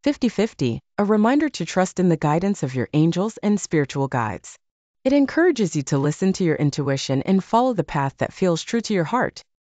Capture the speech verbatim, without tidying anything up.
fifty fifty, a reminder to trust in the guidance of your angels and spiritual guides. It encourages you to listen to your intuition and follow the path that feels true to your heart,